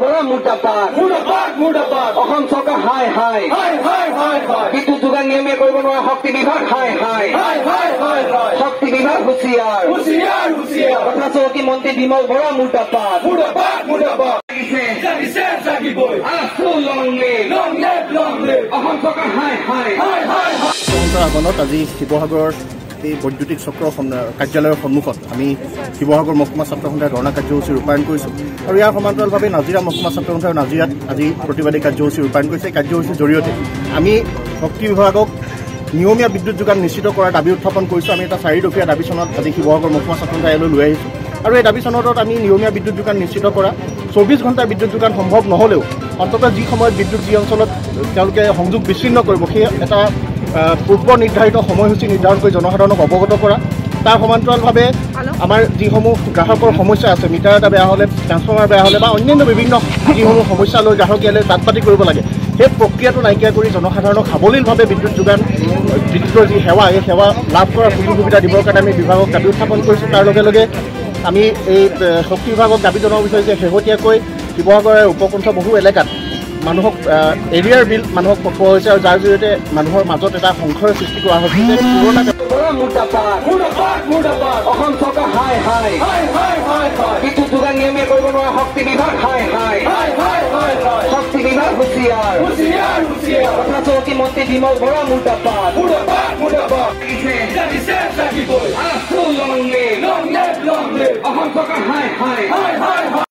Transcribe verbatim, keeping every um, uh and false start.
বৰা মুৰ্দাবাদ মুৰ্দাবাদ মুৰ্দাবাদ অসম চৰকাৰ হাই হাই হাই হাই হাই হাই বিদ্যুৎ যোগান নিয়মীয়া কৰিব নোৱাৰা শক্তি বিভাগ হাই হাই হাই হাই হাই হাই শক্তি বিভাগ হুঁচিয়াৰ হুঁচিয়াৰ হুঁচিয়াৰ কথা চৌকী মন্ত্ৰী বিমল বৰা মুৰ্দাবাদ মুৰ্দাবাদ মুৰ্দাবাদ জাগিছে জাগিবই আছো long live long live long live Assam চৰকাৰ হাই হাই হাই হাই আগনত আজি শিৱসাগৰৰ এই বৈদ্যুতিক চক্ৰ কাৰ্যালয়ৰ সন্মুখত আমি শিৱসাগৰ মহকুমা ছাত্ৰ সন্থাৰ ধৰ্ণা কাৰ্যসূচী ৰূপায়ণ কৰিছোঁ আৰু ইয়াৰ সমান্তৰালভাৱে নাজিৰা মহকুমা ছাত্ৰ সন্থাৰ নাজিৰাত আজি প্ৰতিবাদী কাৰ্যসূচী ৰূপায়ণ কৰিছে। এই কাৰ্যসূচীৰ জৰিয়তে আমি শক্তি বিভাগক নিয়মীয়া বিদ্যুৎ যোগান নিশ্চিত কৰাৰ দাবী উত্থাপন কৰিছোঁ। আমি এটা চাৰিদফীয়া দাবী চনত আজি শিৱসাগৰ মহকুমা ছাত্ৰ সন্থাই ইয়ালৈ লৈ আহিছোঁ আৰু এই দাবী চনতত আমি নিয়মীয়া বিদ্যুৎ যোগান নিশ্চিত কৰা, চৌবিছ ঘণ্টাৰ বিদ্যুৎ যোগান সম্ভৱ নহ'লেও অন্ততঃ যি সময়ত বিদ্যুৎ যি অঞ্চলত তেওঁলোকে সংযোগ বিচ্ছিন্ন কৰিব সেই এটা পূৰ্ব নিৰ্ধাৰিত সময়সূচী নিৰ্ধাৰণ কৰি জনসাধাৰণক অৱগত কৰা, তাৰ সমান্তৰালভাৱে আমাৰ যিসমূহ গ্ৰাহকৰ সমস্যা আছে, মিটাৰ এটা বেয়া হ'লে, ট্ৰান্সফৰ্মাৰ বেয়া হ'লে বা অন্যান্য বিভিন্ন যিসমূহ সমস্যা লৈ গ্ৰাহক ইয়ালৈ তাঁত পাতি কৰিব লাগে, সেই প্ৰক্ৰিয়াটো নাইকিয়া কৰি জনসাধাৰণক সাৱলীলভাৱে বিদ্যুৎ যোগান বিদ্যুতৰ যি সেৱা এই সেৱা লাভ কৰাৰ সুযোগ সুবিধা দিবৰ কাৰণে আমি বিভাগক দাবী উত্থাপন কৰিছোঁ। তাৰ লগে লগে আমি এই শক্তি বিভাগক দাবী জনাব বিচাৰিছোঁ যে শেহতীয়াকৈ শিৱসাগৰৰ উপকণ্ঠ বহু এলেকাত মানুহক এৰিয়াৰ বিল মানুহক পঠোৱা হৈছে আৰু যাৰ জৰিয়তে মানুহৰ মাজত এটা সংশয়ৰ সৃষ্টি কৰা হৈছে যে পুৰণা অসম চৰকাৰ হাই হাই বিদ্যুৎ যোগান নিয়মীয়া কৰিব নোৱাৰা শক্তি বিভাগ হাই হাই শক্তি বিভাগ হুঁচিয়াৰ কথা চৌকী মন্ত্ৰী বিমল বৰা মুৰ্দাবাদ আছো লং লিভ অসম চৰকাৰ হাই হাই